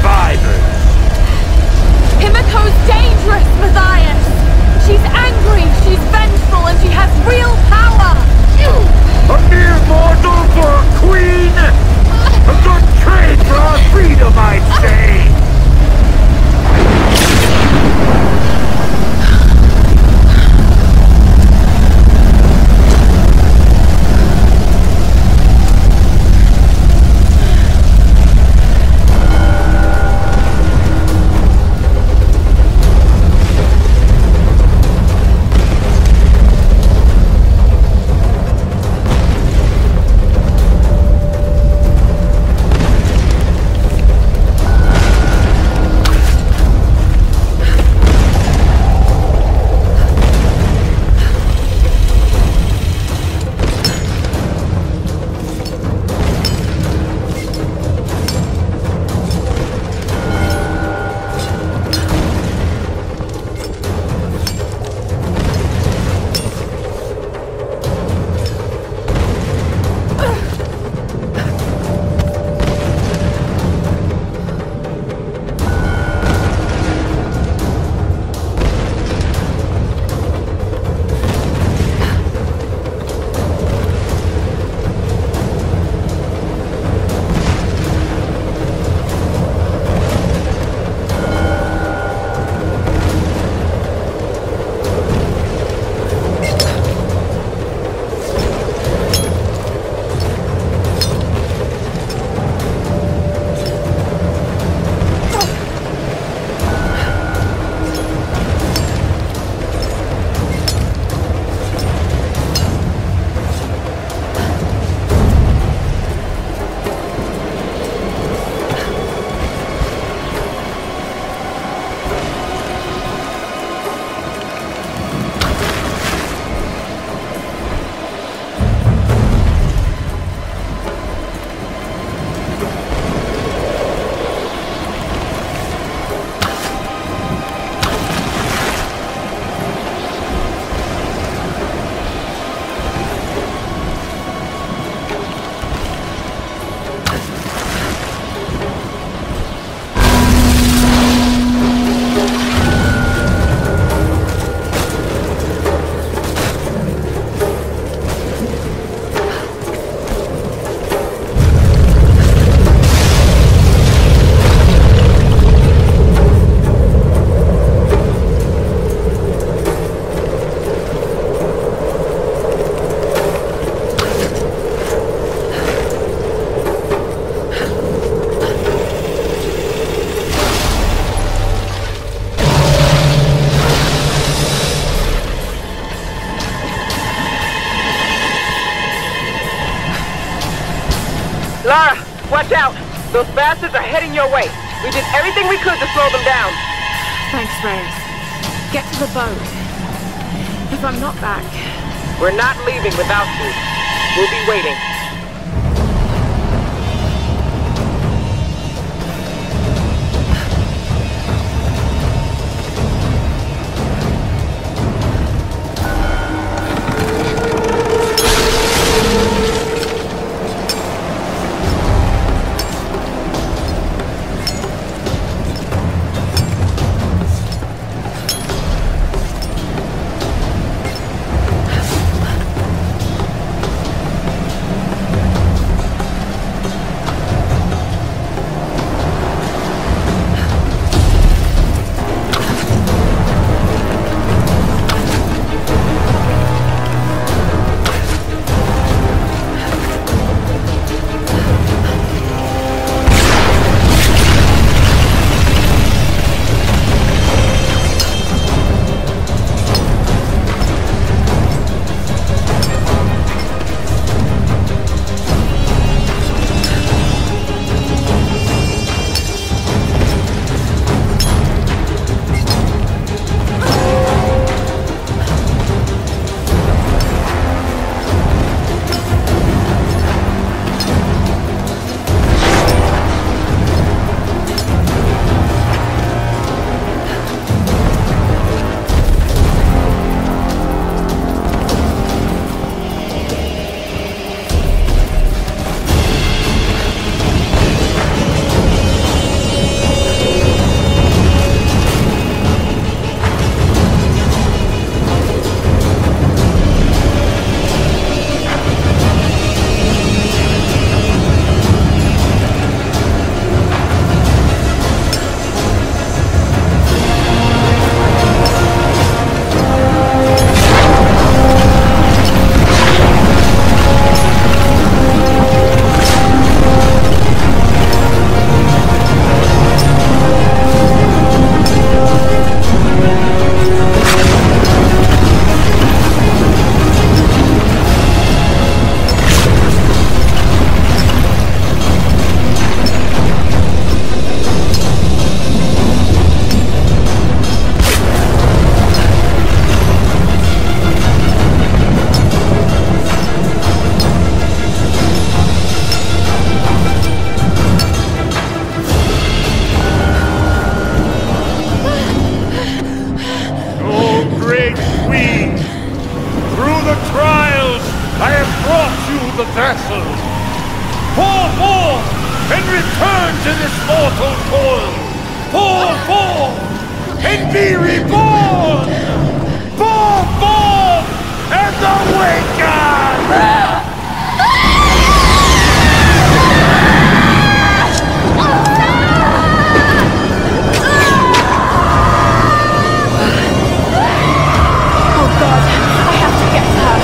survivors. Himiko's dangerous, Matthias! She's angry, she's vengeful, and she has real power! A mere mortal for a queen? A good trade for our freedom, I'd say! Lara, watch out! Those bastards are heading your way. We did everything we could to slow them down. Thanks, Reyes. Get to the boat. If I'm not back... We're not leaving without you. We'll be waiting. and return to this mortal toil. Fall forth and be reborn. Fall forth and awaken. Oh God, I have to get to her.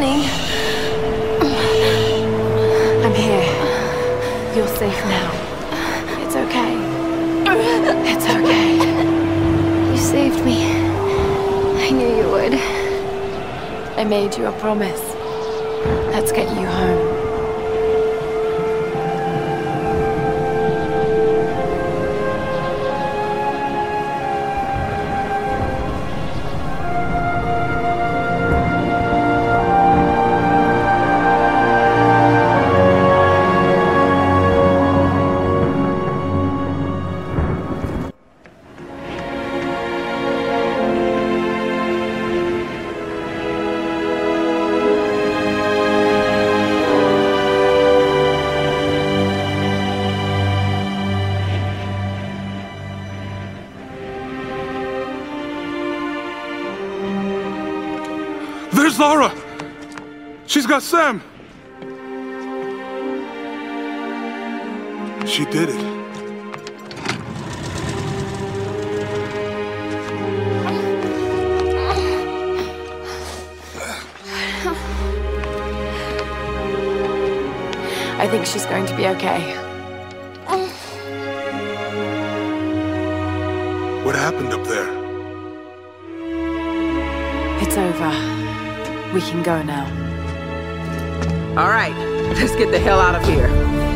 Honey. I'm here. You're safe now. It's okay. It's okay. You saved me. I knew you would. I made you a promise. Let's get you home. There's Lara! She's got Sam! She did it. I think she's going to be okay. What happened up there? It's over. We can go now. All right, let's get the hell out of here.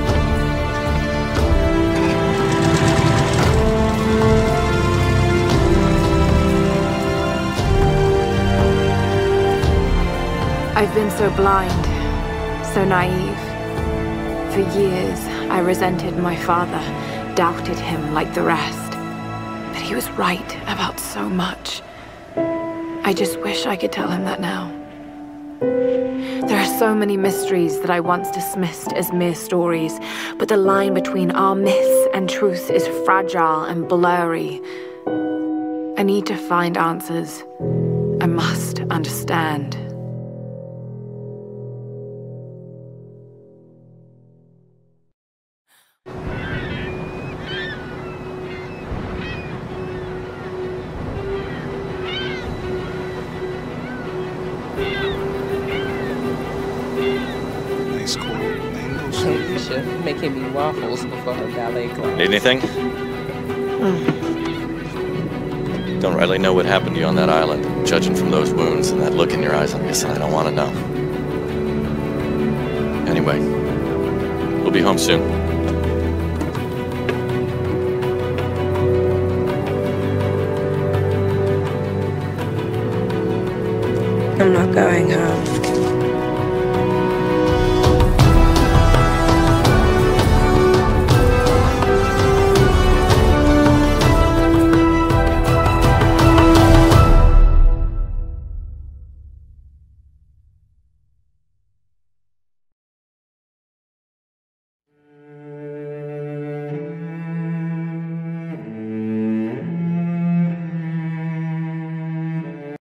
I've been so blind, so naive. For years, I resented my father, doubted him like the rest. But he was right about so much. I just wish I could tell him that now. There are so many mysteries that I once dismissed as mere stories, but the line between our myths and truth is fragile and blurry. I need to find answers. I must understand. Making me waffles before her ballet class. Need anything? Don't really know what happened to you on that island. Judging from those wounds and that look in your eyes, I'm guessing I don't want to know. Anyway, we'll be home soon. I'm not going home.